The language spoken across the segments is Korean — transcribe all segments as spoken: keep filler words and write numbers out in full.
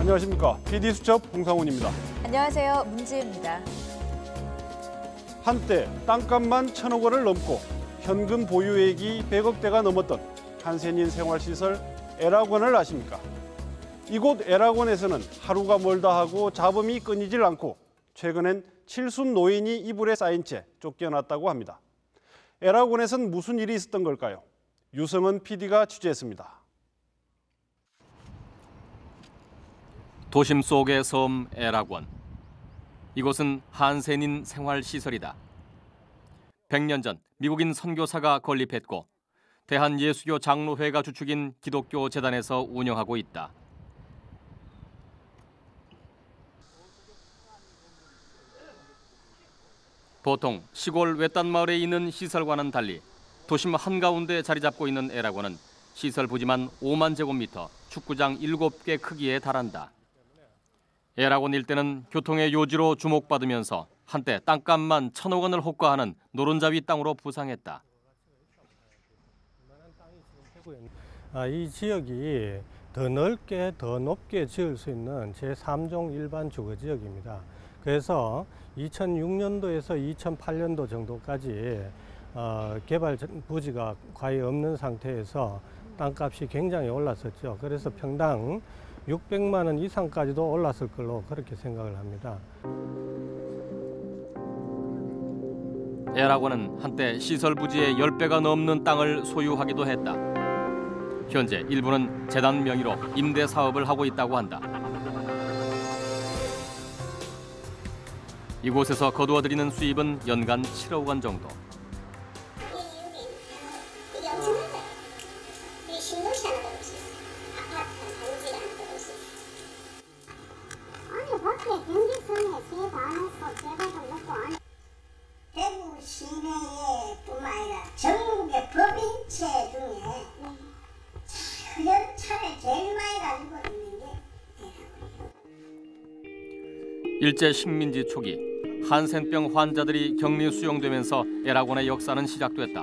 안녕하십니까. 피디수첩 홍상훈입니다. 안녕하세요. 문지혜입니다. 한때 땅값만 천억 원을 넘고 현금 보유액이 백억대가 넘었던 한센인 생활시설 애락원을 아십니까? 이곳 애락원에서는 하루가 멀다 하고 잡음이 끊이질 않고 최근엔 칠순 노인이 이불에 쌓인 채 쫓겨났다고 합니다. 애락원에선 무슨 일이 있었던 걸까요? 유성은 피디가 취재했습니다. 도심 속의 섬 애락원. 이곳은 한센인 생활시설이다. 백 년 전 미국인 선교사가 건립했고 대한예수교 장로회가 주축인 기독교 재단에서 운영하고 있다. 보통 시골 외딴 마을에 있는 시설과는 달리 도심 한가운데 자리 잡고 있는 애락원은 시설 부지만 오만 제곱미터, 축구장 일곱 개 크기에 달한다. 애락원 일대는 교통의 요지로 주목받으면서 한때 땅값만 천억 원을 호가하는 노른자위 땅으로 부상했다. 아, 이 지역이 더 넓게 더 높게 지을 수 있는 제삼 종 일반 주거지역입니다. 그래서 이천육 년도에서 이천팔 년도 정도까지 어, 개발 부지가 거의 없는 상태에서 땅값이 굉장히 올랐었죠. 그래서 평당 육백만 원 이상까지도 올랐을 걸로 그렇게 생각을 합니다. 애락원은 한때 시설 부지의 십 배가 넘는 땅을 소유하기도 했다. 현재 일부는 재단 명의로 임대 사업을 하고 있다고 한다. 이곳에서 거두어들이는 수입은 연간 칠억 원 정도. 대구 시내에 뿐만 아니라 전국의 법인체 중에 흑연차를 제일 많이 가지고 있는 게 애락원이에요. 일제 식민지 초기 한센병 환자들이 격리 수용되면서 애락원의 역사는 시작됐다.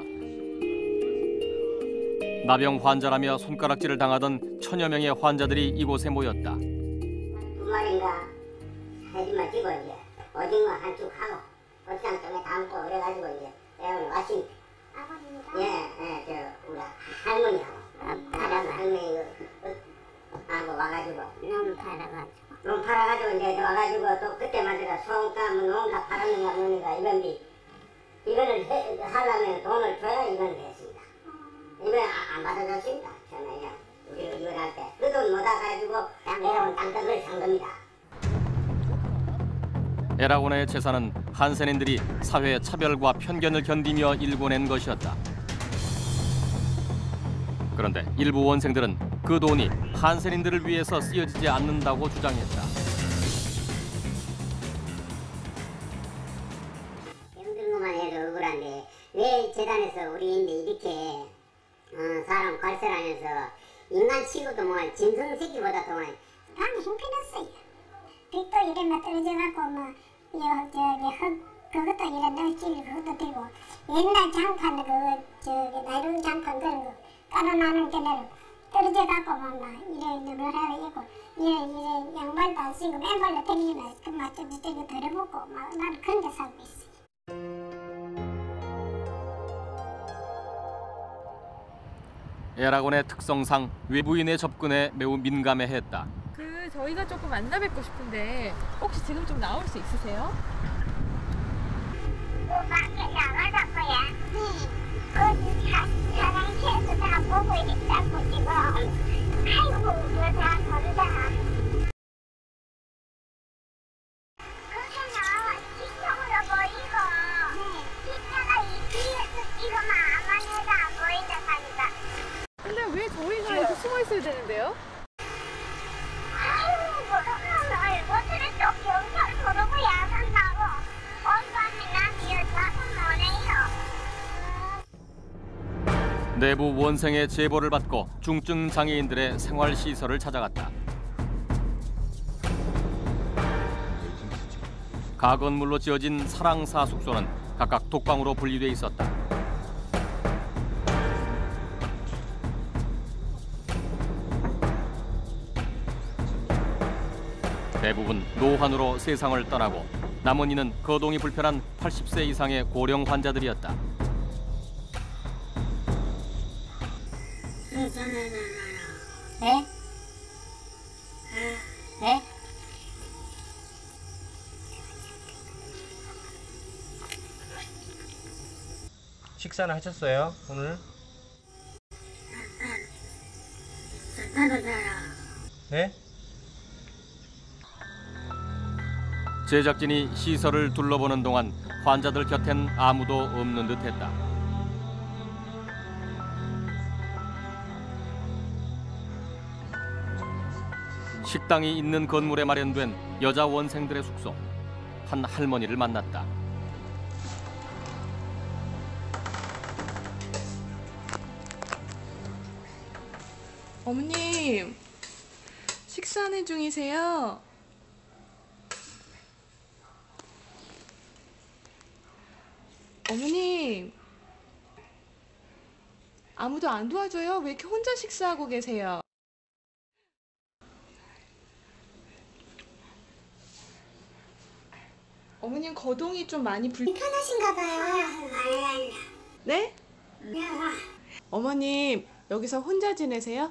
나병 환자라며 손가락질을 당하던 천여 명의 환자들이 이곳에 모였다. 두 마리인가 사진만 찍어 이제 오징어 한 쭉 하고 고추장 쪽에 담고 그래가지고 이제 애락원에 왔으니까. 아버님이가? 예, 예, 저 우리 할머니하고 할아버지 할머니 하고 와가지고 너무 팔아가지고 너무 팔아가지고 이제 와가지고 또 그때만 들어 소음값 농가 팔았는가 뭐니까 이건데 이거를 해, 하려면 돈을 줘야 이건 됐습니다. 이건 안 받아줬습니다. 저는요 우리 이걸 할 때 그 돈 못 와가지고 애락원 땅덩어리를 산 겁니다. 애락원의 재산은 한센인들이 사회의 차별과 편견을 견디며 일궈낸 것이었다. 그런데 일부 원생들은 그 돈이 한센인들을 위해서 쓰여지지 않는다고 주장했다. 힘든 것만 해도 억울한데 왜 재단에서 우리인데 이렇게 어, 사람 관세하면서 인간 치고도 뭐 짐승 새끼보다 더 많이 많이 형편없어요. 빚도 이래만 떨어져갖고 뭐 여, 저기 흙 그것도 이래 널찍이 그것도 되고 옛날 장판 그거 저기 나이로 장판 그런 거 깔아놓는 게는 떨어져갖고 막 이래 누르라고 있고 이래 이래 양말도 안 쓰고 맨발로 다니면 그막 저기 더러먹고 막 나는 그런 데 살고 있어. 애락원의 특성상 외부인의 접근에 매우 민감해했다. 그 저희가 조금 만나 뵙고 싶은데 혹시 지금 좀 나올 수 있으세요? 밖에 나가자고요. 그 사장님께서 다 보고 있다고 지금. 아이고 그거 다 모르다. 그거는 뒤쪽으로 보이고 뒷자가 이 뒤에서 찍으면 아무 데도 안 보인다 하니까. 근데 왜 저희가 이렇게 숨어 있어야 되는데요? 아이고 그러면 얼굴을 또 경찰 부르고 야산다고 온갖이 난 여자도 뭐래요. 내부 원생의 제보를 받고 중증 장애인들의 생활시설을 찾아갔다. 가건물로 지어진 사랑사 숙소는 각각 독방으로 분리돼 있었다. 대부분 노환으로 세상을 떠나고 남은 이는 거동이 불편한 팔십 세 이상의 고령 환자들이었다. 네? 네? 식사는 하셨어요, 오늘? 네? 제작진이 시설을 둘러보는 동안 환자들 곁엔 아무도 없는 듯했다. 식당이 있는 건물에 마련된 여자 원생들의 숙소. 한 할머니를 만났다. 어머님, 식사하는 중이세요? 어머님, 아무도 안 도와줘요? 왜 이렇게 혼자 식사하고 계세요? 어머님 거동이 좀 많이 불... 편하신가 봐요. 네? 어머님, 여기서 혼자 지내세요?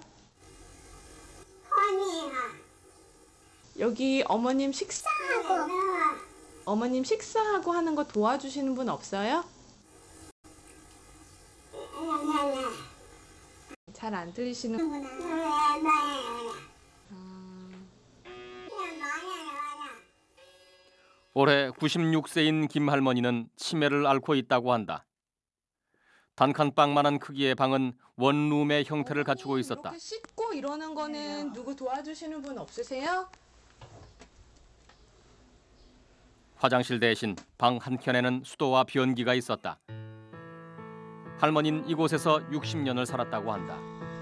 아니에요. 여기 어머님 식사... 하고 어머님 식사하고 하는 거 도와주시는 분 없어요? 잘 안 들리시는... 올해 구십육 세인 김 할머니는 치매를 앓고 있다고 한다. 단칸방만한 크기의 방은 원룸의 형태를 갖추고 있었다. 이렇게 씻고 이러는 거는 누구 도와주시는 분 없으세요? 화장실 대신 방 한켠에는 수도와 변기가 있었다. 할머니는 이곳에서 육십 년을 살았다고 한다.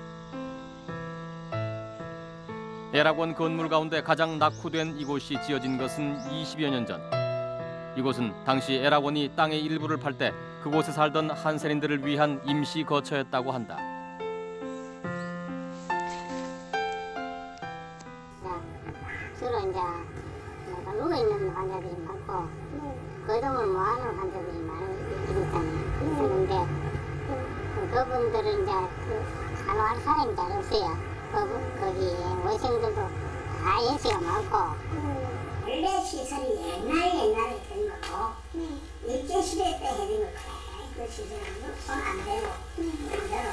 애락원 건물 가운데 가장 낙후된 이곳이 지어진 것은 이십여 년 전. 이곳은 당시 애락원이 땅의 일부를 팔 때 그곳에 살던 한센인들을 위한 임시 거처였다고 한다. 주로 이제 누워 있는 환자들이 많고 거동을 못하는 환자들이 많이 있잖아요. 그런데 그분들은 이제 그 간호할 사람이 잘 없어요. 그, 거기 원생들도 다 연세가 많고 원래 시설이 옛날 옛날에 된 거고 일제시대 때 해된 거 그 시설은 손안 대고 그대로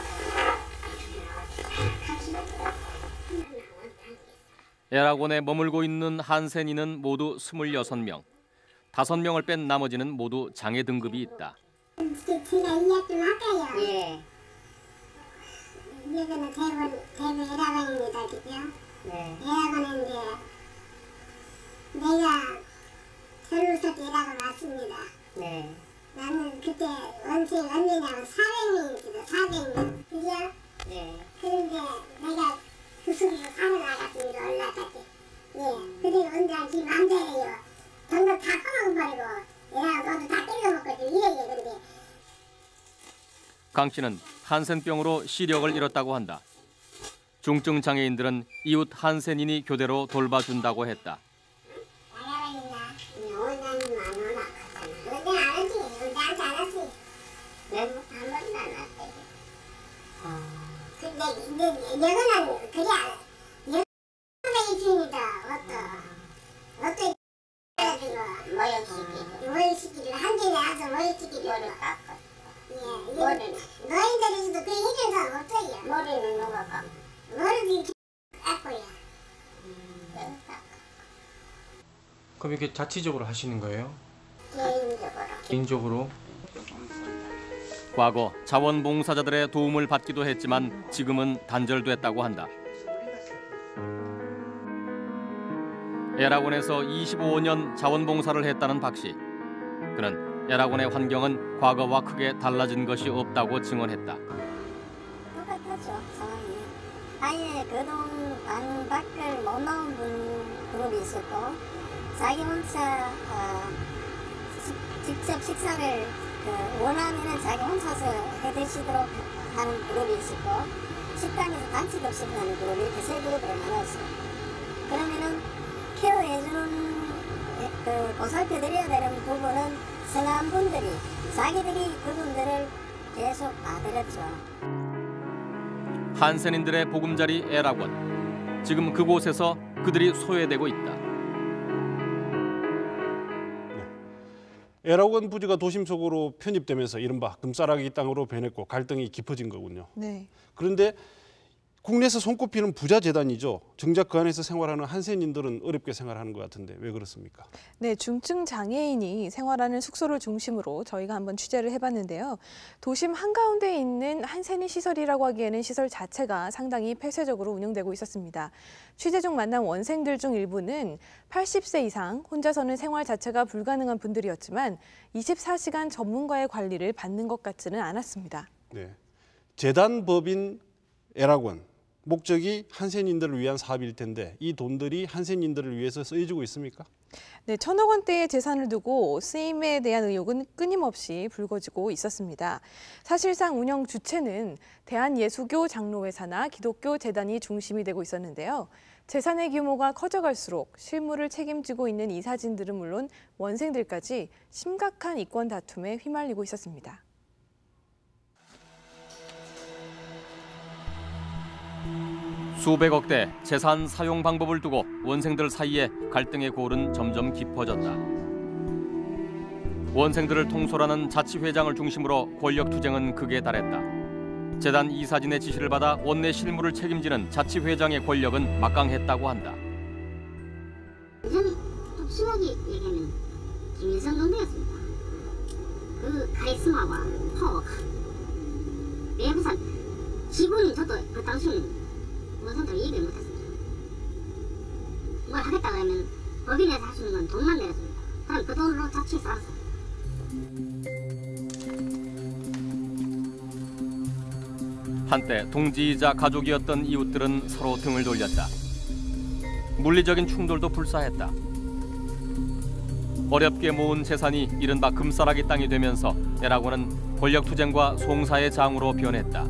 애락원에 머물고 있는 한센인은 모두 스물여섯 명. 다섯 명을 뺀 나머지는 모두 장애 등급이 있다. 제가 이야기 좀 할까요? 예. 여기는 대본, 대본 애락원입니다, 그죠? 네. 애락원은 이제 내가 결혼할 때 애락원 왔습니다. 네. 나는 그때 원생 언니냐고 사백 명이거든, 사백 명. 그죠? 네. 그런데 내가 그 속에서 살아나갔습니다, 올라갔지. 예. 그리고 언제한테 맘대로요. 정말 다 꺼먹어버리고 애락원 너도 다 때려먹거든, 이래요, 근데. 강 씨는 한센병으로 시력을 잃었다고 한다. 중증 장애인들은 이웃 한센인이 교대로 돌봐준다고 했다. 여거는 그래 여거는 이중이다. 어떠 어떠 모욕시키기 모욕시키기를 한 개에 와서 모욕시키기를 머리 깎아. 예, 머리는 너희들에서도 그 해결 사람 없어요. 머리는 누가 깎아? 머리도 깎고요. 그럼 이렇게 자치적으로 하시는 거예요? 개인적으로. 개인적으로? 과거 자원봉사자들의 도움을 받기도 했지만 지금은 단절됐다고 한다. 애락원에서 이십오 년 자원봉사를 했다는 박 씨. 그는 애락원의 환경은 과거와 크게 달라진 것이 없다고 증언했다. 똑같았죠, 상황이. 아예 그동 방 밖을 못 나온 분 그룹이 있었고 자기 혼자 어, 시, 직접 식사를 그 원하면은 자기 혼자서 해드시도록 하는 그룹이 있었고 식당에서 단체 급식을 하는 그룹이 이렇게 세 그룹으로 나눴어요. 그러면은 케어해주는 그 보살펴드려야 되는 부분은 성함분들이 자기들이 그분들을 계속 봐드렸죠. 한센인들의 보금자리 애락원. 지금 그곳에서 그들이 소외되고 있다. 애락원 부지가 도심 속으로 편입되면서 이른바 금싸라기 땅으로 변했고 갈등이 깊어진 거군요. 네. 그런데 국내에서 손꼽히는 부자 재단이죠. 정작 그 안에서 생활하는 한센인들은 어렵게 생활하는 것 같은데 왜 그렇습니까? 네, 중증 장애인이 생활하는 숙소를 중심으로 저희가 한번 취재를 해봤는데요. 도심 한가운데에 있는 한센인 시설이라고 하기에는 시설 자체가 상당히 폐쇄적으로 운영되고 있었습니다. 취재 중 만난 원생들 중 일부는 팔십 세 이상 혼자서는 생활 자체가 불가능한 분들이었지만 이십사 시간 전문가의 관리를 받는 것 같지는 않았습니다. 네, 재단법인 애락원. 목적이 한센인들을 위한 사업일 텐데 이 돈들이 한센인들을 위해서 쓰여지고 있습니까? 네, 천억 원대의 재산을 두고 쓰임에 대한 의혹은 끊임없이 불거지고 있었습니다. 사실상 운영 주체는 대한예수교 장로회사나 기독교 재단이 중심이 되고 있었는데요. 재산의 규모가 커져갈수록 실무를 책임지고 있는 이사진들은 물론 원생들까지 심각한 이권 다툼에 휘말리고 있었습니다. 수백억대 재산 사용 방법을 두고 원생들 사이에 갈등의 골은 점점 깊어졌다. 원생들을 통솔하는 자치회장을 중심으로 권력 투쟁은 극에 달했다. 재단 이사진의 지시를 받아 원내 실무를 책임지는 자치회장의 권력은 막강했다고 한다. 예전에 좀 심하게 얘기하면 김일성 정도였습니다. 그 카리스마와 파워가 매부산 지분이 저도 그 당시에는 원생들 얘기를 못했습니다. 뭘 하겠다고 하면 법인에서 할 수 있는 건 돈만 내렸습니다. 그럼 그 돈으로 자취에 쌓았어요. 한때 동지이자 가족이었던 이웃들은 서로 등을 돌렸다. 물리적인 충돌도 불사했다. 어렵게 모은 재산이 이른바 금싸라기 땅이 되면서 애락원은 권력투쟁과 송사의 장으로 변했다.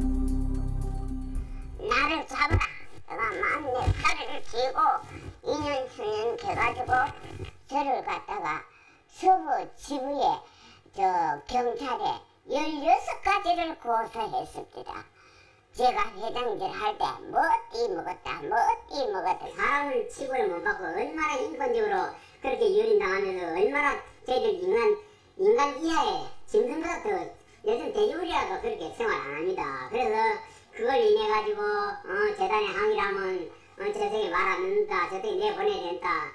나를 잡아라. 내가 만내 다리를 쥐고 이 년 수년 돼가지고 저를 갖다가 서부 지부에 저 경찰에 열여섯 가지를 고소했습니다. 제가 회장질 할 때 뭐띠 먹었다 뭐띠 먹었다. 사람을 치고를 못 받고 얼마나 인권적으로 그렇게 유린당하면서 얼마나 저희들 인간 인간 이하의 짐승보다 더 요즘 돼지우리라도 그렇게 생활 안 합니다. 그래서 그걸 인해 가지고 어, 재단에 항의를 하면 어, 저쪽에 말 안 듣는다, 저쪽에 내보내야 된다.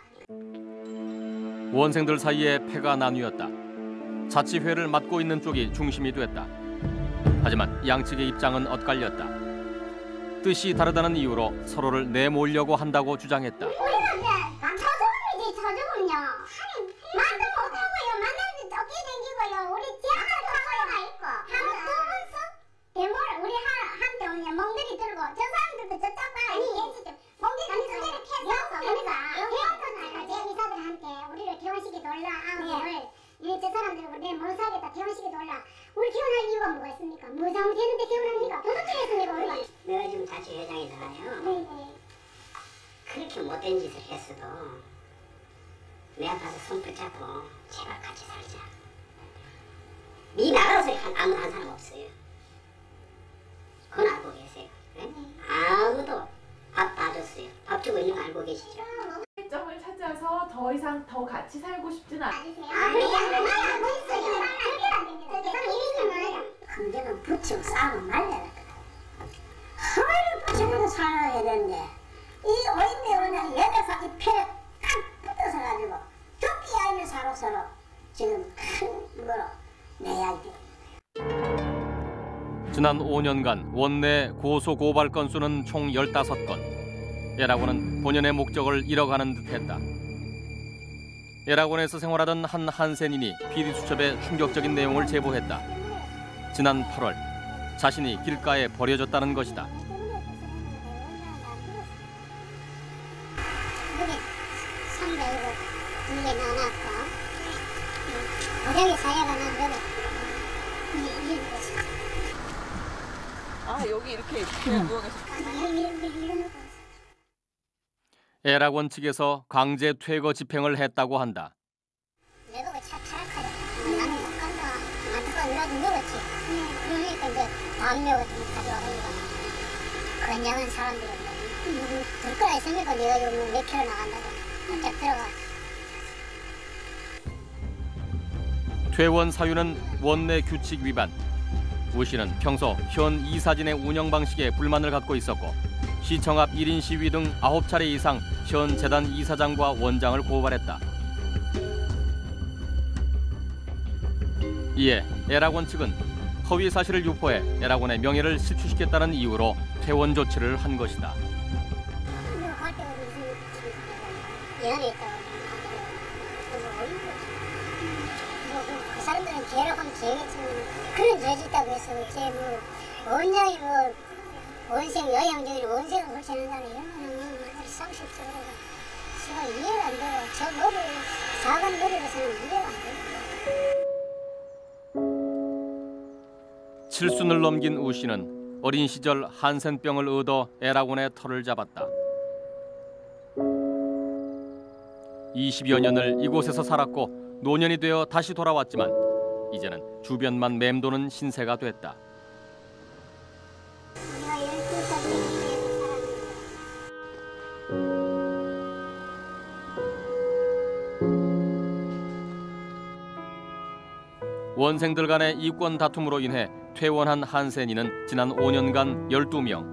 원생들 사이에 패가 나뉘었다. 자치회를 맡고 있는 쪽이 중심이 됐다. 하지만 양측의 입장은 엇갈렸다. 뜻이 다르다는 이유로 서로를 내몰려고 한다고 주장했다. 우리가 이제 처조금이지 처조금요. 만도 못하고요. 만나는데 쫓겨다니고요. 우리 지하철 타고가 있고 한두 번씩 대몰 우리 한때 오냐 멍들이 들고 저 사람들도 저쪽 봐. 아니 멍들이 수제를 캐서 그러니까 개헌전화가 제 이사들한테 우리를 개헌시키 놀라 아우를 저 사람들은 내 못 사겠다 개헌시키 놀라. 우리 개헌할 이유가 뭐가 있습니까? 뭐 잘못했는데 개헌합니까? 도덕적이었습니까 우리가? 내가 지금 자치회장이잖아요. 네네. 그렇게 못된 짓을 했어도 내 앞에서 손 붙잡고 제발 같이 살자. 네 나가는 소리 한, 아무도 한 사람 없어요. 그건 알고 계세요. 네? 아무도 밥 다 줬어요. 밥 주고 있는 거 알고 계시죠? 점을 찾아서 더 이상 더 같이 살고 싶지는 않아요. 아니, 알고 있어요. 그게 안 됩니다. 이거는 강제는 붙이고 싸우면 말려라. 하루를 붙이고도 살아야 되는데 이 오인배 오늘 여기서 이 패를 딱 붙어서 가지고 죽기 아니면 서로 서로 지금 큰 거로 내야 돼. 지난 오 년간 원내 고소 고발 건수는 총 열다섯 건. 애락원은 본연의 목적을 잃어가는 듯했다. 애락원에서 생활하던 한 한센인이 피디수첩에 충격적인 내용을 제보했다. 지난 팔월 자신이 길가에 버려졌다는 것이다. 여기 선배 이거 두개 넣어놨고 여기 사야가 난 여기 이게 아, 여기 이렇게 그냥 누워 계셨어요. 여기 이렇게 이렇게 애락원 측에서 강제 퇴거 집행을 했다고 한다. 내가 차 타락하자. 나는 못 간다. 안타까 누나도 먹었지. 그러니까 이제 담요 같은 거 가져와가지고 건장한 사람들은 들 거라 했으니까 내가 지금 몇 킬로 나간다고 딱 들어가. 퇴원 사유는 원내 규칙 위반. 우 씨는 평소 현 이사진의 운영 방식에 불만을 갖고 있었고 시청 앞 일 인 시위 등 아홉 차례 이상 현 재단 이사장과 원장을 고발했다. 이에 애락원 측은 허위 사실을 유포해 애락원의 명예를 실추시켰다는 이유로 퇴원 조치를 한 것이다. 갈 때가 무슨 예언이 있다고 그 사람들은 죄를 하면 죄겠지만 그런 죄 짓다고 해서 죄뭐 원장이 뭐 원생 여양적인 원생을 홀쳐낸다는 이런 거는 완전히 상식적으로 제가 이해가 안 돼요. 저 머리 작은 머리로서는 이해가 안 돼요. 칠순을 넘긴 우 씨는 어린 시절 한센병을 얻어 애락원의 털을 잡았다. 이십여 년을 이곳에서 살았고 노년이 되어 다시 돌아왔지만 이제는 주변만 맴도는 신세가 됐다. 내가 열두 살 때부터 원생들 간의 이권 다툼으로 인해 퇴원한 한센이는 지난 오 년간 열두 명.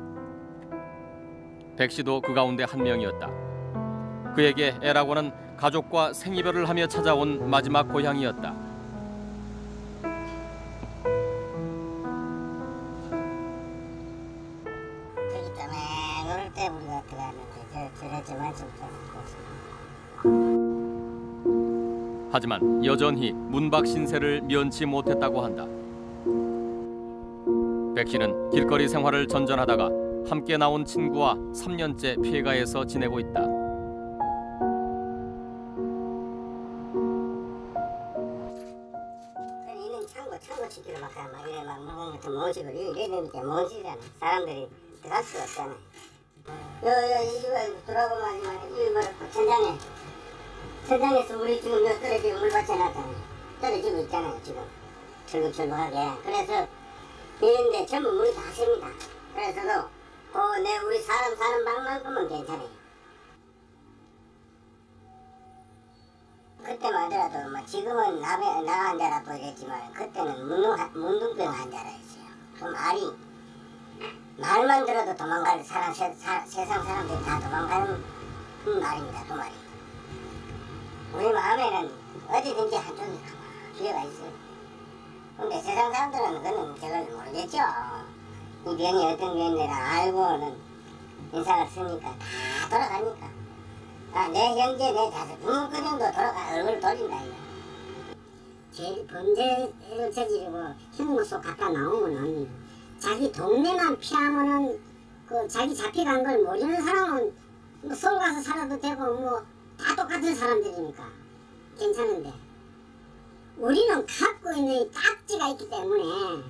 백 씨도 그 가운데 한 명이었다. 그에게 애락원은 가족과 생이별을 하며 찾아온 마지막 고향이었다. 저기 때문에 놀 때 우리가 들어갔는데 저 저랬지만 좀 하지만 여전히 문박 신세를 면치 못했다고 한다. 백 씨는 길거리 생활을 전전하다가 함께 나온 친구와 삼 년째 폐가에서 지내고 있다. 이는 창고 창고 지키러 막 가 막 이래 막 물건 같은 모시고 이래 되니까 모시잖아. 사람들이 들어갈 수가 없잖아. 여여 이 집에 들어가고 말이만 이 뭐라 천장에 천장에서 우리 지금 몇 떨어지고 물 받쳐놨잖아. 떨어지고 있잖아요 지금 철근철근하게. 그래서 이런데 전부 문이 닫습니다. 그래서도 그 내 우리 사람 사는 방만큼은 괜찮아요. 그때만 하더라도 뭐 지금은 나, 나 환자라고 이랬지만 그때는 문둥, 문둥병 환자라였어요. 그 말이 말만 들어도 도망갈 사람 세, 사, 세상 사람들이 다 도망가는 그 말입니다. 그 말이 우리 마음에는 어디든지 한쪽이 가만 기회가 있어요. 근데 세상 사람들은 그는 저걸 모르겠죠. 이 병이 어떤 병인지를 알고는 인상을 쓰니까 다 돌아가니까. 아, 내 형제, 내 자식, 부모 그 정도 돌아가, 얼굴 돌린다, 이거. 제일 범죄를 저지르고 형무소 갖다 나오면은 자기 동네만 피하면은 그 자기 잡혀간 걸 모르는 사람은 뭐 서울 가서 살아도 되고 뭐 다 똑같은 사람들이니까 괜찮은데 우리는 갖고 있는 이 딱지가 있기 때문에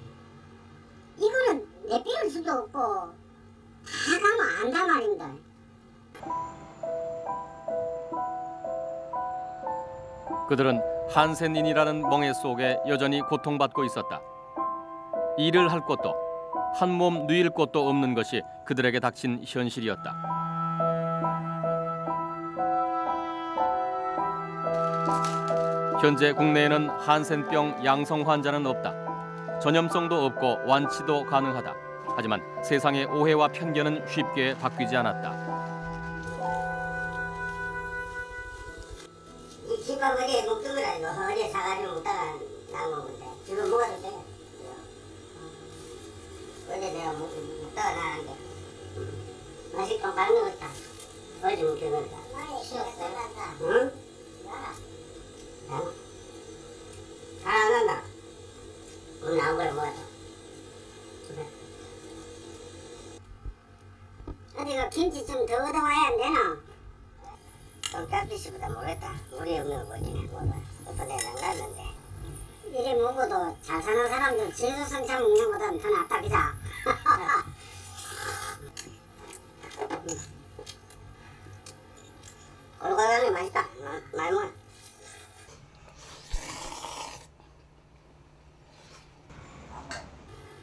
이거는 내빼올 수도 없고 다 가면 안다 말입니다. 그들은 한센인이라는 멍해 속에 여전히 고통받고 있었다. 일을 할 곳도 한 몸 누일 곳도 없는 것이 그들에게 닥친 현실이었다. 현재 국내에는 한센병 양성 환자는 없다. 전염성도 없고 완치도 가능하다. 하지만 세상의 오해와 편견은 쉽게 바뀌지 않았다. 이 김밥 어디에 묶은 거라 이거 어디에 사가지고 묶다가 나온 건데 지금 먹어도 돼. 어제 내가 묶다가 나왔는데 맛있게 잘 먹었다. 어제 묶은 거다. 응? 잘안 한다. 오늘 나온 걸 먹어도. 어디가 김치 좀 더 얻어와야 안 되나? 깜짝이시보다 모르겠다. 우리 없는 거 보지네. 뭐가 어떤 데는 안 갔는데. 이래 먹어도 잘 사는 사람들 제수성찬 먹는 것보다는 더 낫다, 그자?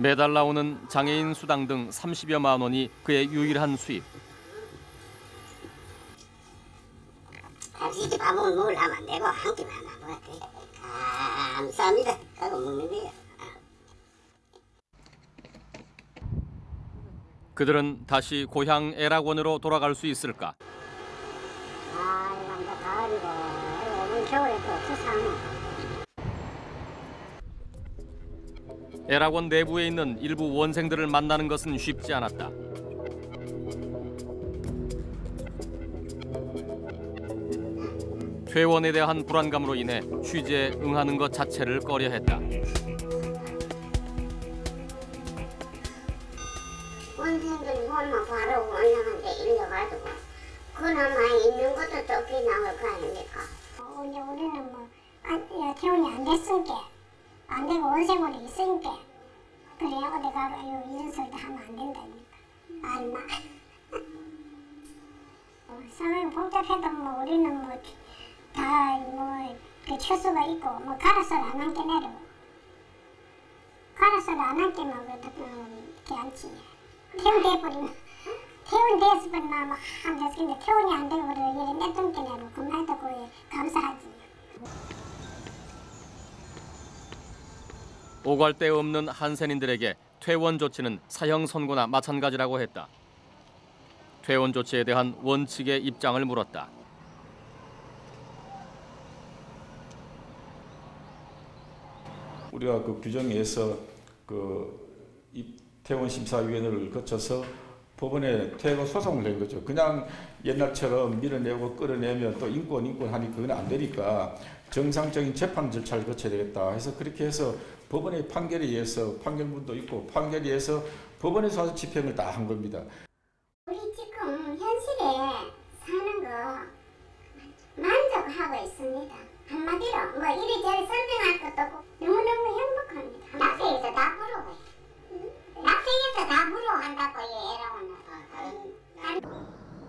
매달 나오는 장애인 수당 등 삼십여만 원이 그의 유일한 수입. 같이 밥은 뭘 하면 안 되고 한 끼만 하면 돼. 감사합니다. 하고 먹는 거예요. 그들은 다시 고향 애락원으로 돌아갈 수 있을까? 아, 이거 이제 가을이고 오늘 겨울에 또 어떻게 사노? 애락원 내부에 있는 일부 원생들을 만나는 것은 쉽지 않았다. 퇴원에 대한 불안감으로 인해 취재에 응하는 것 자체를 꺼려했다. 원생들이 홀만 바로 원장한테 일려가지고 그나마 있는 것도 적게 나올 거 아닙니까? 어, 이제 우리는 뭐 안, 퇴원이 안 됐으니까 안 되고 원생으로 있으니까 그래 어디 가고 이런 소리도 하면 안 된다니까 알마. 어, 상황이 복잡해도 뭐 우리는 뭐 다 뭐 그 처수가 있고 뭐 가라서를 안 앉게 내려 가라서를 안 앉게만 그래도 이렇게 앉지. 퇴원돼버리면 퇴원됐으면 막 앉았을 텐데 퇴원이 안 되고 그래 이래 내뚱게 내려 그만해도 그에 감사하지. 오갈 데 없는 한센인들에게 퇴원 조치는 사형 선고나 마찬가지라고 했다. 퇴원 조치에 대한 원칙의 입장을 물었다. 우리가 그 규정에서 그 퇴원 심사위원회를 거쳐서 법원에 퇴거 소송을 낸 거죠. 그냥 옛날처럼 밀어내고 끌어내면 또 인권 인권 하니 그건 안 되니까 정상적인 재판 절차를 거쳐야 되겠다 해서 그렇게 해서 법원의 판결에 의해서 판결문도 있고 판결에 의해서 법원에서 와서 집행을 다 한 겁니다. 우리 지금 현실에 사는 거 만족하고 있습니다. 한마디로 뭐 이리저리 설명할 것도 없고 너무너무 행복합니다. 낙생에서 다 부러워. 낙생에서 다 부러워한다고 애라고는.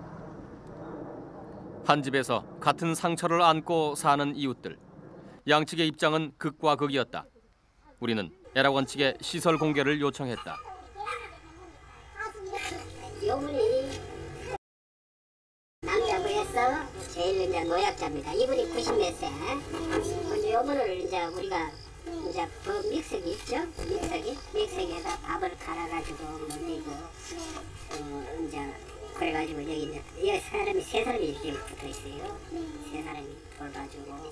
한 집에서 같은 상처를 안고 사는 이웃들. 양측의 입장은 극과 극이었다. 우리는 애락원 측에 시설 공개를 요청했다. 요분이 남자부에서 제일 이제 노약자입니다. 이분이 구십 몇 세. 근데 요분을 이제 우리가 이제 그 믹서기 있죠? 믹서기? 믹서기에다 밥을 갈아가지고 먹이고 어 이제 그래가지고 여기 이제 여기 사람이 세 사람이 이렇게 붙어 있어요. 세 사람이 돌봐주고.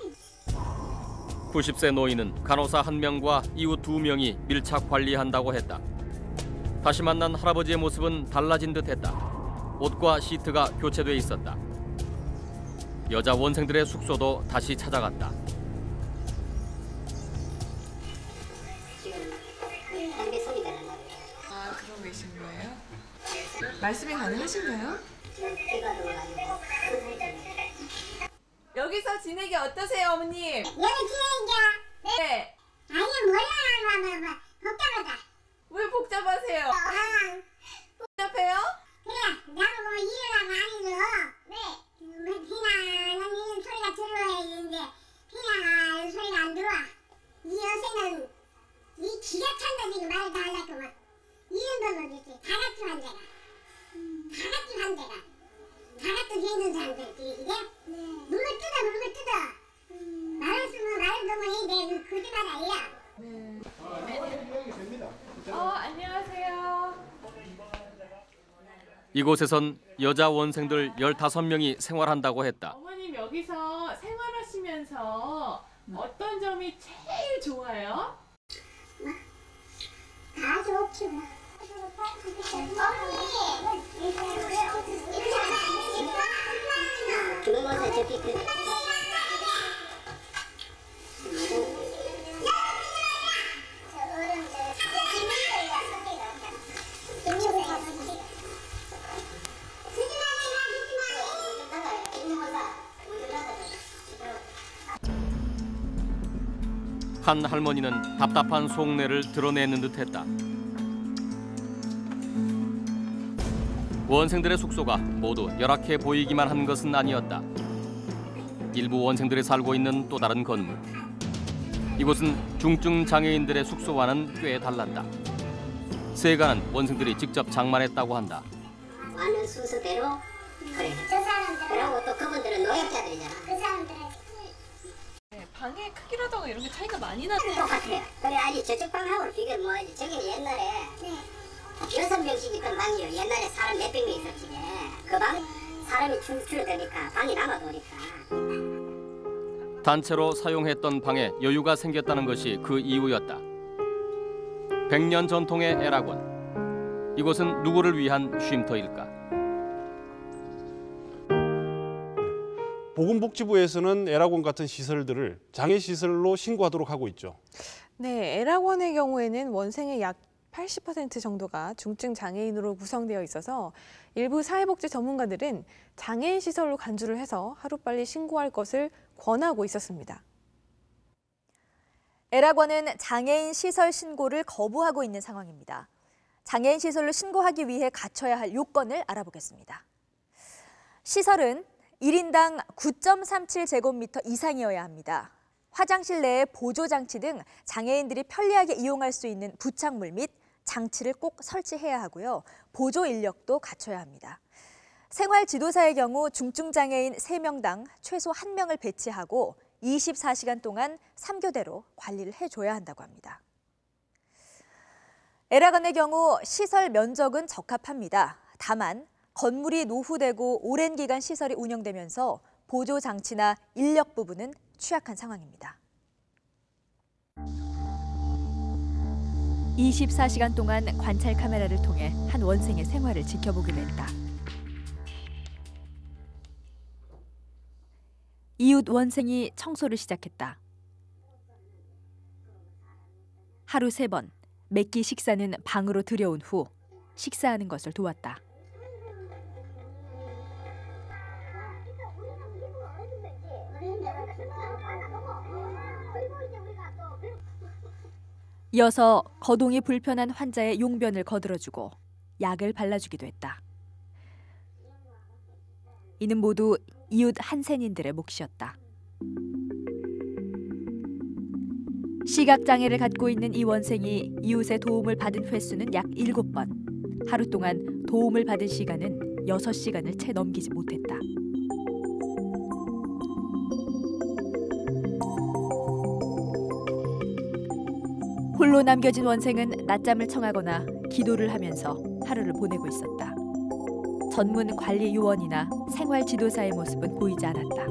구십 세 노인은 간호사 한 명과 이웃 두 명이 밀착 관리한다고 했다. 다시 만난 할아버지의 모습은 달라진 듯했다. 옷과 시트가 교체돼 있었다. 여자 원생들의 숙소도 다시 찾아갔다. 아, 그러고 계신 거예요? 말씀이 가능하신가요? 여기서 지내기 어떠세요, 어머님? 여기 지내니까 네. 아니 몰라 뭐 복잡하다. 왜 복잡하세요? 아 복잡해요? 그래 나도 뭐 일어나면 아니죠. 네. 뭐 피나는 소리가 들어야 되는데 피나는 소리가 안 들어와. 이 요새는 이 기가 찬다 지금 말을 다 하려고 막 이런 건 어디지? 다 같이 환자가 다 같이 환자가 다 같이 되는 사람들끼리 이게 물을 뜯어 물을 뜯어 말을 쓰면 말을 너무 해야 돼. 그 거짓말 아니야. 네. 어, 안녕하세요. 이곳에선 여자 원생들 열다섯 명이 생활한다고 했다. 어머님 여기서 생활하시면서 어떤 점이 제일 좋아요? 다 좋지 뭐. 김원사 저기 그 한 할머니는 답답한 속내를 드러내는 듯했다. 원생들의 숙소가 모두 열악해 보이기만 한 것은 아니었다. 일부 원생들이 살고 있는 또 다른 건물. 이곳은 중증 장애인들의 숙소와는 꽤 달랐다. 세간은 원생들이 직접 장만했다고 한다. 많은 순서대로 그래. 저 사람들은 그리고 또 그분들은 노약자들이잖아. 그 사람들은 네, 방의 크기라던가 이런 게 차이가 많이 나. 똑같아요. 그래 아니 저쪽 방하고 비교를 뭐하지. 저기 옛날에 여섯 명씩 있던 방이요. 옛날에 사람 몇백 명 있었지. 그 방 사람이 줄 줄어드니까 방이 남아도니까. 단체로 사용했던 방에 여유가 생겼다는 것이 그 이유였다. 백 년 전통의 애락원. 이곳은 누구를 위한 쉼터일까? 보건복지부에서는 애락원 같은 시설들을 장애시설로 신고하도록 하고 있죠. 네, 애락원의 경우에는 원생의 약 팔십 퍼센트 정도가 중증 장애인으로 구성되어 있어서 일부 사회복지 전문가들은 장애인 시설로 간주를 해서 하루빨리 신고할 것을 권하고 있었습니다. 애락원은 장애인 시설 신고를 거부하고 있는 상황입니다. 장애인 시설로 신고하기 위해 갖춰야 할 요건을 알아보겠습니다. 시설은 일 인당 구 점 삼칠 제곱미터 이상이어야 합니다. 화장실 내에 보조장치 등 장애인들이 편리하게 이용할 수 있는 부착물 및 장치를 꼭 설치해야 하고요. 보조 인력도 갖춰야 합니다. 생활지도사의 경우 중증장애인 세 명당 최소 한 명을 배치하고 이십사 시간 동안 삼 교대로 관리를 해줘야 한다고 합니다. 애락원의 경우 시설 면적은 적합합니다. 다만 건물이 노후되고 오랜 기간 시설이 운영되면서 보조 장치나 인력 부분은 취약한 상황입니다. 이십사 시간 동안 관찰 카메라를 통해 한 원생의 생활을 지켜보기로 했다. 이웃 원생이 청소를 시작했다. 하루 세 번 매끼 식사는 방으로 들여온 후 식사하는 것을 도왔다. 이어서 거동이 불편한 환자의 용변을 거들어주고 약을 발라주기도 했다. 이는 모두 이웃 한센인들의 몫이었다. 시각장애를 갖고 있는 이 원생이 이웃의 도움을 받은 횟수는 약 일곱 번. 하루 동안 도움을 받은 시간은 여섯 시간을 채 넘기지 못했다. 홀로 남겨진 원생은 낮잠을 청하거나 기도를 하면서 하루를 보내고 있었다. 전문 관리 요원이나 생활 지도사의 모습은 보이지 않았다.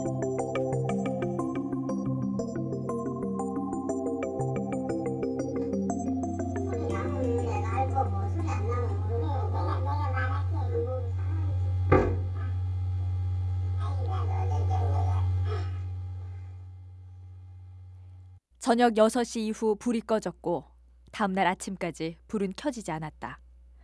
저녁 여섯 시 이후 불이 꺼졌고 다음 날 아침까지 불은 켜지지 않았다.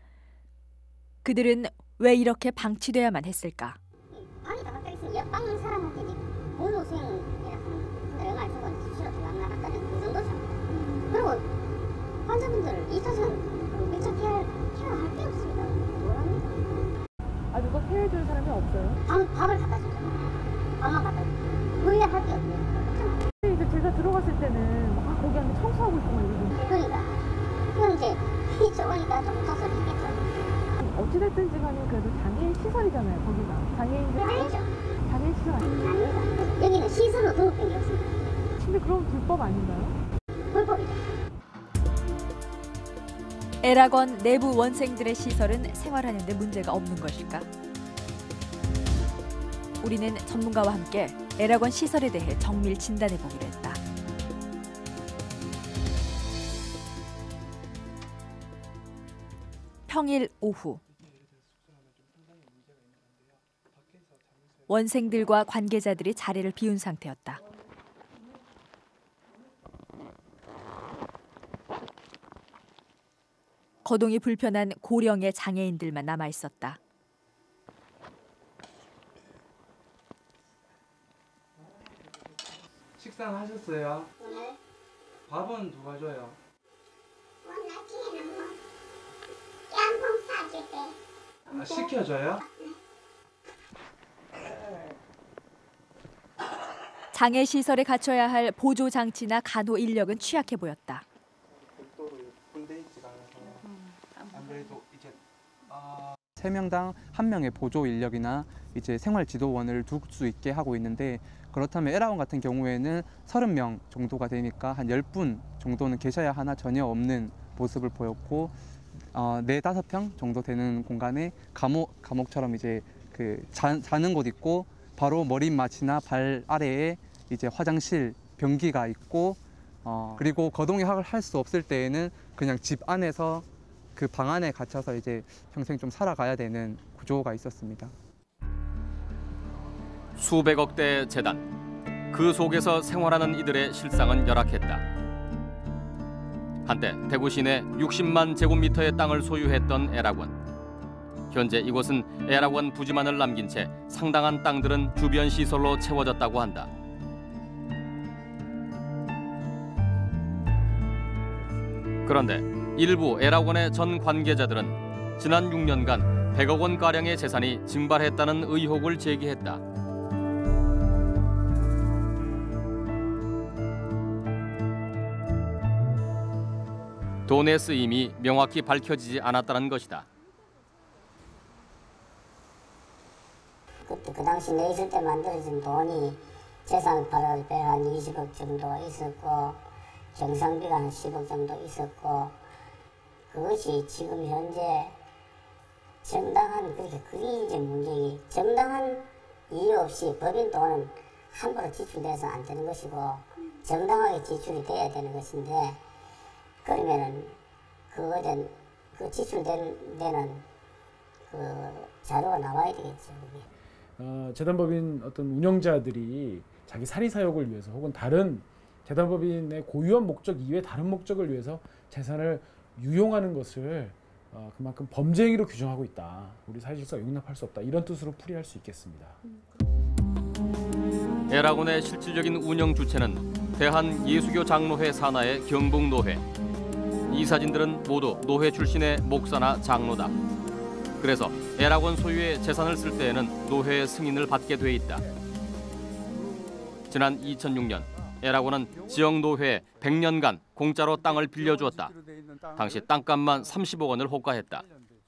그들은 왜 이렇게 방치돼야만 했을까? 방이 다 박혀 있으면 옆방 사람한테 공무생이라고 얼마를 주고 수시로 들어가 나갔다는 그 정도죠. 그리고 환자분들 이 차선 밀접 케어 케어할 게 없습니다. 뭐랍니까? 아, 누가 케어해줄 사람이 없어요? 밥, 밥을 갖다 주죠. 밥만 갖다 주죠. 그게 할 게 없네요. 이제 제가 들어갔을 때는 막 거기 안에 청소하고 있고 막 이러던데. 그러니까 그럼 이제 이 좋으니까 좀 청소를 했겠죠. 어찌됐든지 간에 그래도 장애인 시설이잖아요, 거기가. 장애인들 아니죠. 장애인 시설 아니에요? 아닙니다. 여기는 시설로 등록된 게 없습니다. 근데 그럼 불법 아닌가요? 불법이죠. 애락원 내부 원생들의 시설은 생활하는 데 문제가 없는 것일까? 우리는 전문가와 함께 애락원 시설에 대해 정밀 진단해 보기로 했다. 평일 오후 원생들과 관계자들이 자리를 비운 상태였다. 거동이 불편한 고령의 장애인들만 남아 있었다. 식사는 하셨어요? 네. 밥은 누가 줘요? 오늘 아침에는 뭐 짬뽕 싸줄 때 아, 시켜줘요? 장애 시설에 갖춰야 할 보조 장치나 간호 인력은 취약해 보였다. 그래도 이제 세 명당 한 명의 보조 인력이나 이제 생활 지도원을 둘 수 있게 하고 있는데, 그렇다면 에라원 같은 경우에는 서른 명 정도가 되니까 한 열 분 정도는 계셔야 하나 전혀 없는 모습을 보였고, 어, 네 다섯 평 정도 되는 공간에 감옥 감옥처럼 이제 그 자, 자는 곳 있고, 바로 머리맡이나 발 아래에 이제 화장실, 변기가 있고, 어, 그리고 거동을 할 수 없을 때에는 그냥 집 안에서 그 방 안에 갇혀서 이제 평생 좀 살아가야 되는 구조가 있었습니다. 수백억 대의 재단, 그 속에서 생활하는 이들의 실상은 열악했다. 한때 대구 시내 육십만 제곱미터의 땅을 소유했던 애락원. 현재 이곳은 애락원 부지만을 남긴 채 상당한 땅들은 주변 시설로 채워졌다고 한다. 그런데 일부 애락원의 전 관계자들은 지난 육 년간 백억 원가량의 재산이 증발했다는 의혹을 제기했다. 돈의 쓰임이 명확히 밝혀지지 않았다는 것이다. 그때 그 당시 내 있을 때 만들어진 돈이 재산 팔아서 한 이십억 정도 있었고, 경상비가 한 십억 정도 있었고, 그것이 지금 현재 정당한, 그렇게 그게 이제 문제이, 정당한 이유 없이 법인 돈은 함부로 지출돼서 안 되는 것이고, 정당하게 지출이 돼야 되는 것인데, 그러면은 그거에 대한 그 지출된 데는 그 자료가 나와야 되겠죠. 그게. 어, 재단법인 어떤 운영자들이 자기 사리 사욕을 위해서 혹은 다른 재단법인의 고유한 목적 이외에 다른 목적을 위해서 재산을 유용하는 것을 어, 그만큼 범죄 행위로 규정하고 있다. 우리 사회질서가 용납할 수 없다. 이런 뜻으로 풀이할 수 있겠습니다. 애락원의 실질적인 운영 주체는 대한예수교 장로회 산하의 경북노회. 이 사진들은 모두 노회 출신의 목사나 장로다. 그래서 애락원 소유의 재산을 쓸 때에는 노회의 승인을 받게 돼 있다. 지난 이천육 년 애락원은 지역 노회에 백 년간 공짜로 땅을 빌려주었다. 당시 땅값만 삼십억 원을 호가했다.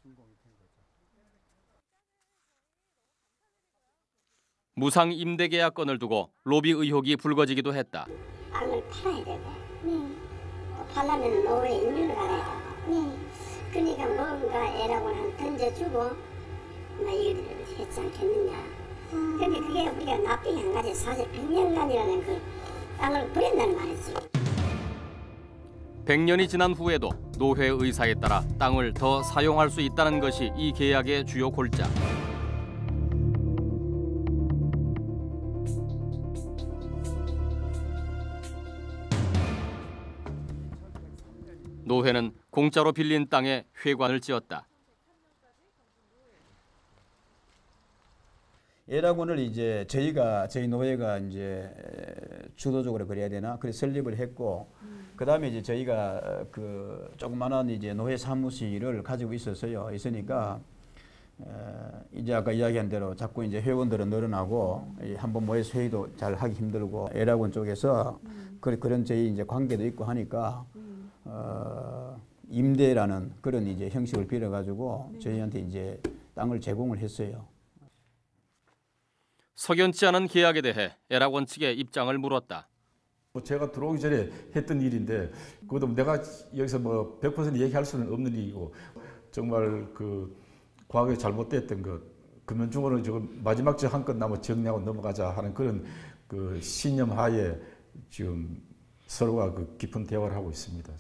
무상 임대 계약건을 두고 로비 의혹이 불거지기도 했다. 땅을 팔아야 되고, 네. 팔려면 노후에 인류를 알아야 되고, 네. 그러니까 뭔가 애락원을 던져주고 나 이걸 했지 않겠느냐. 음. 근데 그게 우리가 나쁘게 한 가지, 사실 백 년간이라는 그 땅을 버린다는 말이지. 백 년이 지난 후에도 노회 의사에 따라 땅을 더 사용할 수 있다는 것이 이 계약의 주요 골자. 노회는 공짜로 빌린 땅에 회관을 지었다. 애락원을 이제 저희가 저희 노회가 이제 주도적으로 그래야 되나 그래서 설립을 했고, 음. 그 다음에 이제 저희가 그 조그만한 이제 노회 사무실을 가지고 있었어요. 있으니까 어, 이제 아까 이야기한 대로 자꾸 이제 회원들은 늘어나고 음. 한번 모여서 회의도 잘 하기 힘들고, 애락원 쪽에서 음. 그, 그런 저희 이제 관계도 있고 하니까 음. 어, 임대라는 그런 이제 형식을 빌어가지고 네. 저희한테 이제 땅을 제공을 했어요. 석연치 않은 계약에 대해 애락원 측의 입장을 물었다. 뭐 제가 들어오기 전에 했던 일인데 그것도 내가 여기서 뭐 백 퍼센트 얘기할 수는 없는 일이고, 정말 그 과거에 잘못됐던 것 금연중으로 지금 마지막 저 한 건 남아 정리하고 넘어가자 하는 그런 그 신념 하에 지금 서로가 그 깊은 대화를 하고 있습니다.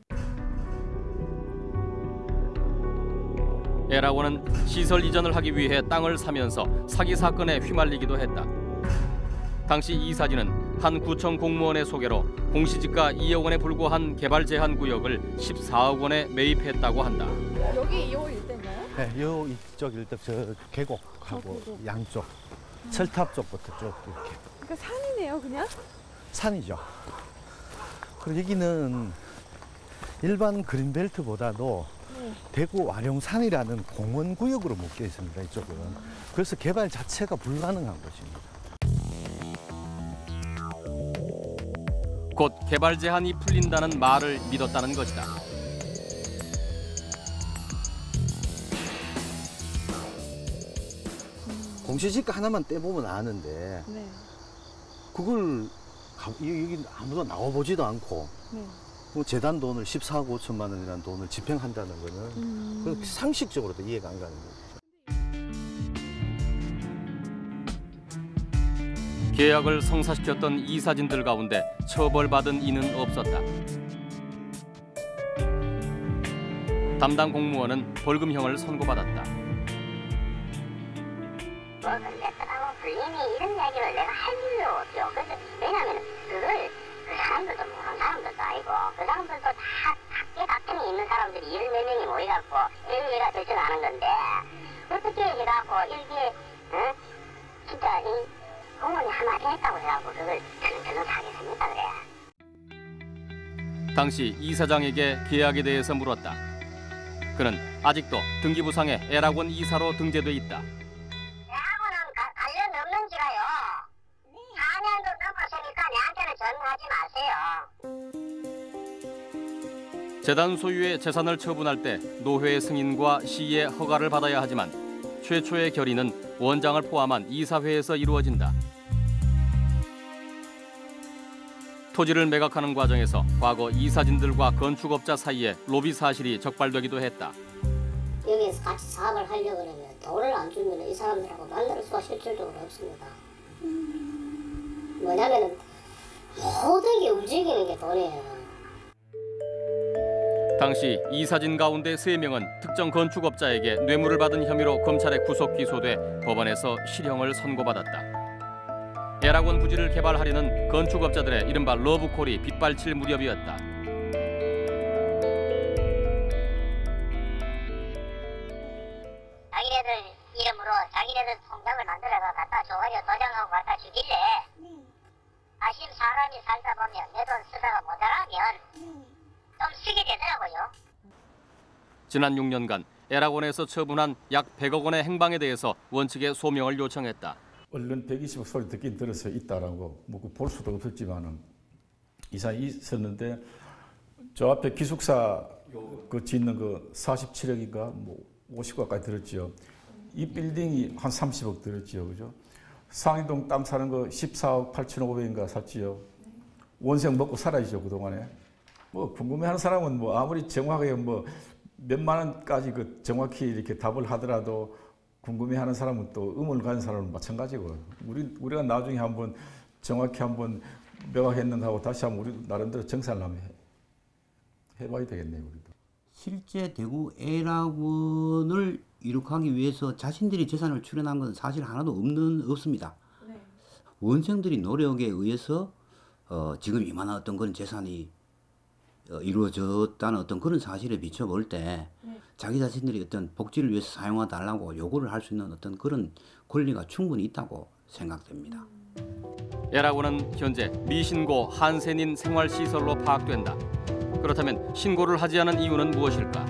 애락원은 시설 이전을 하기 위해 땅을 사면서 사기 사건에 휘말리기도 했다. 당시 이 사진은 한 구청 공무원의 소개로 공시지가 이억 원에 불과한 개발 제한 구역을 십사억 원에 매입했다고 한다. 여기 이 호 일대인가요? 네, 이 이쪽 일대 저 계곡하고 계곡. 양쪽, 음. 철탑 쪽부터 쭉 이렇게. 그러니까 산이네요, 그냥? 산이죠. 그리고 여기는 일반 그린벨트보다도 네. 대구 와룡산이라는 공원구역으로 묶여 있습니다, 이쪽은. 그래서 개발 자체가 불가능한 곳입니다. 곧 개발 제한이 풀린다는 말을 믿었다는 것이다. 공시지가 하나만 떼보면 아는데 네. 그걸 여기 아무도 나와보지도 않고 네. 뭐 재단 돈을 십사억 오천만 원이라는 돈을 집행한다는 거는 음. 그건 상식적으로도 이해가 안 가는 거죠. 계약을 성사시켰던 이사진들 가운데 처벌받은 이는 없었다. 담당 공무원은 벌금형을 선고받았다. 뭐 근데 그하고 불림이 이런 이야기를 내가 할 일도 없죠. 그래서 왜냐하면 그걸 그 사람들도 모르는 사람들도 아니고 그 사람들도 다 각계 각층에 있는 사람들이 열몇 명이 모여갖고 일개가 결정하는 건데 어떻게 해갖고 일개 어? 진짜 이 공무원이 한마디 했다고 해갖고 그걸 저는 하겠습니까 그래. 당시 이사장에게 계약에 대해서 물었다. 그는 아직도 등기부상에 애락원 이사로 등재돼 있다. 내하고는 관련 없는지라요. 사 년도 넘었으니까 내한테는 전화하지 마세요. 재단 소유의 재산을 처분할 때 노회 승인과 시의 허가를 받아야 하지만 최초의 결의는 원장을 포함한 이사회에서 이루어진다. 토지를 매각하는 과정에서 과거 이사진들과 건축업자 사이에 로비 사실이 적발되기도 했다. 여기에서 같이 사업을 하려고 그러면 돈을 안 주면 이 사람들하고 만날 수가 실질적으로 없습니다. 뭐냐면은 모든 게 움직이는 게 돈이에요. 당시 이사진 가운데 세 명은 특정 건축업자에게 뇌물을 받은 혐의로 검찰에 구속 기소돼 법원에서 실형을 선고받았다. 애락원 부지를 개발하려는 건축업자들의 이른바 러브콜이 빗발칠 무렵이었다. 자기네들 이름으로 자기네들 통장을 만들어서 갖다 줘가지고 도장하고 갖다 주길래 아쉬운 사람이 살다 보면 내 돈 쓰다가 모자라면 좀 쓰게 되더라고요. 지난 육 년간 애락원에서 처분한 약 백억 원의 행방에 대해서 원칙에 소명을 요청했다. 언론 백이십억 소리 듣긴 들어서 있다라고 뭐 볼 수도 없었지만은 이상이 있었는데 저 앞에 기숙사 그 짓는 그 사십칠억인가 뭐 오십억까지 들었죠. 이 빌딩이 한 삼십억 들었죠, 그죠? 상인동 땅 사는 거 십사억 팔천오백인가 샀지요. 원생 먹고 살아야죠 그 동안에. 뭐 궁금해하는 사람은 뭐 아무리 정확하게 뭐 몇만 원까지 그 정확히 이렇게 답을 하더라도. 궁금해하는 사람은 또 의문을 가진 사람은 마찬가지고 우리 우리가 나중에 한번 정확히 한번 매각했는가 하고 다시 한번 우리 나름대로 정산을 한번 해, 해봐야 되겠네요 우리도. 실제 대구 애락원을 이룩하기 위해서 자신들이 재산을 출연한 것은 사실 하나도 없는 없습니다. 네. 원생들이 노력에 의해서 어, 지금 이만한 어떤 그런 재산이 어, 이루어졌다는 어떤 그런 사실에 비춰볼 때 네. 자기 자신들이 어떤 복지를 위해서 사용해달라고 요구를 할 수 있는 어떤 그런 권리가 충분히 있다고 생각됩니다. 애락원은 현재 미신고 한센인 생활시설로 파악된다. 그렇다면 신고를 하지 않은 이유는 무엇일까?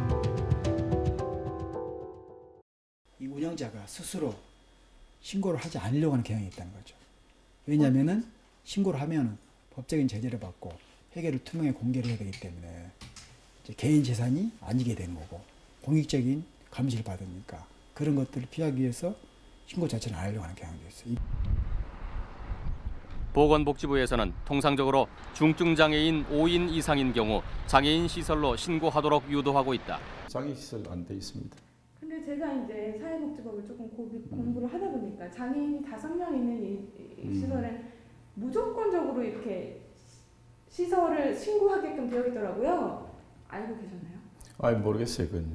이 운영자가 스스로 신고를 하지 않으려고 하는 경향이 있다는 거죠. 왜냐하면 신고를 하면 법적인 제재를 받고 회계를 투명하게 공개를 해야 되기 때문에 이제 개인 재산이 아니게 되는 거고 공익적인 감시를 받으니까 그런 것들을 피하기 위해서 신고 자체를 안 하려고 하는 경향도 있어요. 보건복지부에서는 통상적으로 중증장애인 오 인 이상인 경우 장애인 시설로 신고하도록 유도하고 있다. 장애인 시설 안 돼 있습니다. 근데 제가 이제 사회복지법을 조금 고비, 공부를 하다 보니까 장애인이 다섯 명 있는 이, 이 시설에 무조건적으로 이렇게 시설을 신고하게끔 되어 있더라고요. 알고 계셨나요? 아니 모르겠어요, 그건.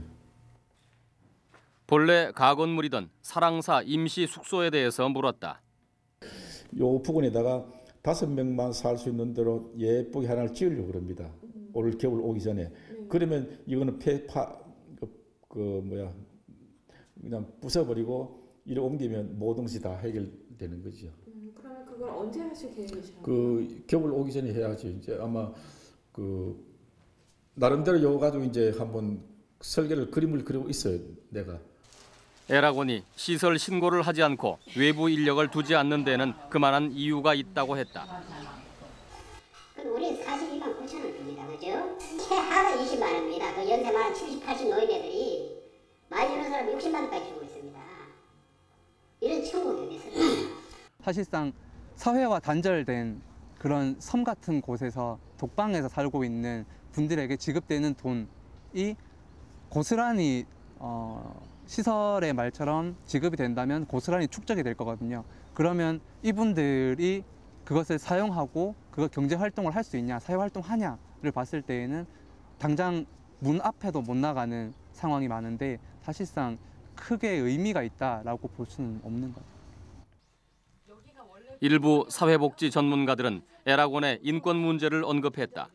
본래 가건물이던 사랑사 임시 숙소에 대해서 물었다. 요 부근에다가 다섯 명만 살 수 있는 대로 예쁘게 하나를 지으려고 그럽니다. 음. 올 겨울 오기 전에. 네. 그러면 이거는 폐파 그, 그 뭐야 그냥 부숴버리고 이리 옮기면 모든 것이 다 해결되는 거죠. 음, 그러면 그걸 언제 하실 계획이신가요? 그 겨울 오기 전에 해야죠. 이제 아마 그 나름대로 요 가지고 이제 한번 설계를 그림을 그리고 있어요, 내가. 애락원이 시설 신고를 하지 않고 외부 인력을 두지 않는 데는 그만한 이유가 있다고 했다. 우리 사십이만 구천 원 줍니다, 그죠? 최하가 이십만 원입니다. 그 연세 많은 칠십, 팔십 노인네들이 많이 주는 사람 육십만 원까지 주고 있습니다. 이런 천국이 사실상 사회와 단절된 그런 섬 같은 곳에서 독방에서 살고 있는 분들에게 지급되는 돈이 고스란히 어, 시설의 말처럼 지급이 된다면 고스란히 축적이 될 거거든요. 그러면 이분들이 그것을 사용하고 그거 경제 활동을 할 수 있냐, 사회 활동하냐를 봤을 때에는 당장 문 앞에도 못 나가는 상황이 많은데 사실상 크게 의미가 있다라고 볼 수는 없는 거죠. 일부 사회복지 전문가들은 에라곤의 인권 문제를 언급했다.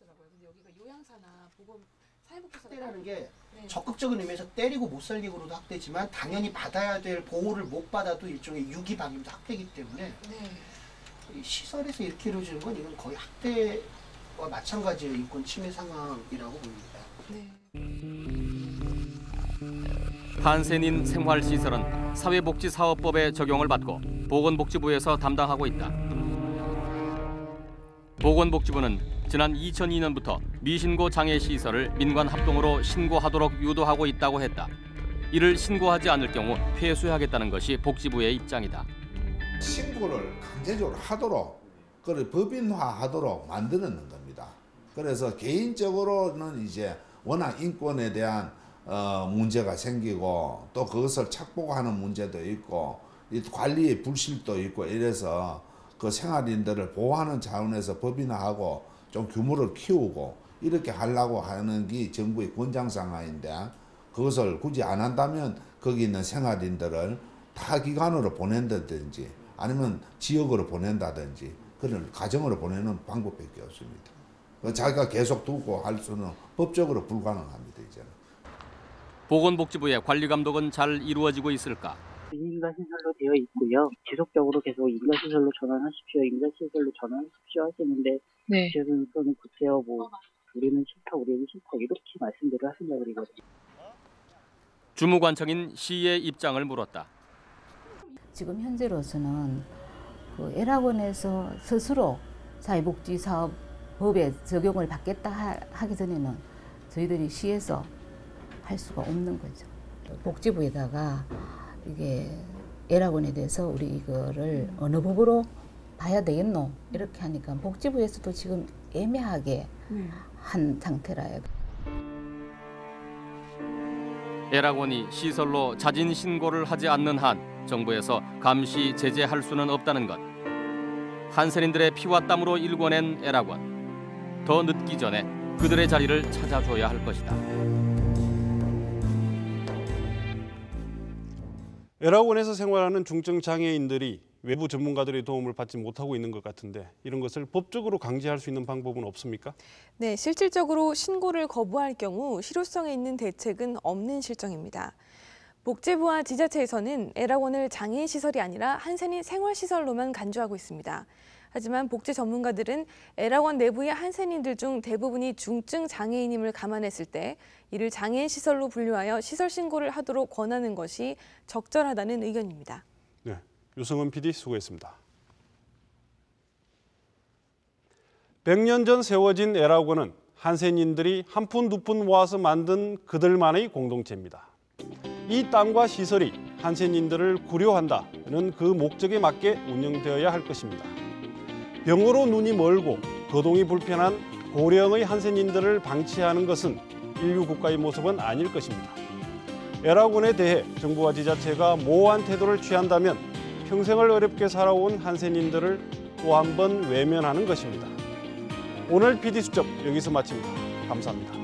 학대라는 게 적극적인 의미에서 때리고 못 살리고로도 학대지만 당연히 받아야 될 보호를 못 받아도 일종의 유기방임도 학대이기 때문에 이 시설에서 이렇게 이루어지는 건 이건 거의 학대와 마찬가지의 인권 침해 상황이라고 봅니다. 한센인 생활시설은 사회복지사업법의 적용을 받고 보건복지부에서 담당하고 있다. 보건복지부는 지난 이천이 년부터 미신고 장애시설을 민관 합동으로 신고하도록 유도하고 있다고 했다. 이를 신고하지 않을 경우 폐쇄하겠다는 것이 복지부의 입장이다. 신고를 강제적으로 하도록, 그걸 법인화하도록 만드는 겁니다. 그래서 개인적으로는 이제 워낙 인권에 대한 어, 문제가 생기고 또 그것을 착복하는 문제도 있고 관리의 불실도 있고 이래서 그 생활인들을 보호하는 차원에서 법인화하고 좀 규모를 키우고 이렇게 하려고 하는 게 정부의 권장사항인데 그것을 굳이 안 한다면 거기 있는 생활인들을 타 기관으로 보낸다든지 아니면 지역으로 보낸다든지 그런 가정으로 보내는 방법밖에 없습니다. 자기가 계속 두고 할 수는 법적으로 불가능합니다. 이제는. 보건복지부의 관리 감독은 잘 이루어지고 있을까? 인가시설로 되어 있고요. 지속적으로 계속 인가시설로 전환하십시오. 인가시설로 전환하십시오 하시는데 네. 지금서는 글쎄요. 뭐 우리는 싫다, 우리는 싫다 이렇게 말씀들을 하신다 그러거든요. 주무관청인 시의 입장을 물었다. 지금 현재로서는 그 에라곤에서 스스로 사회복지사업법에 적용을 받겠다 하, 하기 전에는 저희들이 시에서 할 수가 없는 거죠. 복지부에다가 이게 에라곤에 대해서 우리 이거를 어느 법으로 봐야 되겠노 이렇게 하니까 복지부에서도 지금 애매하게 한 상태라요. 에라곤이 시설로 자진 신고를 하지 않는 한 정부에서 감시 제재할 수는 없다는 것. 한센인들의 피와 땀으로 일궈낸 에라곤. 더 늦기 전에 그들의 자리를 찾아줘야 할 것이다. 에라곤에서 생활하는 중증 장애인들이 외부 전문가들의 도움을 받지 못하고 있는 것 같은데 이런 것을 법적으로 강제할 수 있는 방법은 없습니까? 네, 실질적으로 신고를 거부할 경우 실효성에 있는 대책은 없는 실정입니다. 복지부와 지자체에서는 에라곤을 장애인 시설이 아니라 한센인 생활시설로만 간주하고 있습니다. 하지만 복지 전문가들은 에라곤 내부의 한센인들 중 대부분이 중증 장애인임을 감안했을 때 이를 장애인 시설로 분류하여 시설 신고를 하도록 권하는 것이 적절하다는 의견입니다. 네, 유성은 피디 수고했습니다. 백 년 전 세워진 에라곤은 한센인들이 한 푼 두 푼 모아서 만든 그들만의 공동체입니다. 이 땅과 시설이 한센인들을 구려한다는 그 목적에 맞게 운영되어야 할 것입니다. 병으로 눈이 멀고 거동이 불편한 고령의 한센인들을 방치하는 것은 인류 국가의 모습은 아닐 것입니다. 에라곤에 대해 정부와 지자체가 모호한 태도를 취한다면 평생을 어렵게 살아온 한센인들을 또 한 번 외면하는 것입니다. 오늘 피디수첩 여기서 마칩니다. 감사합니다.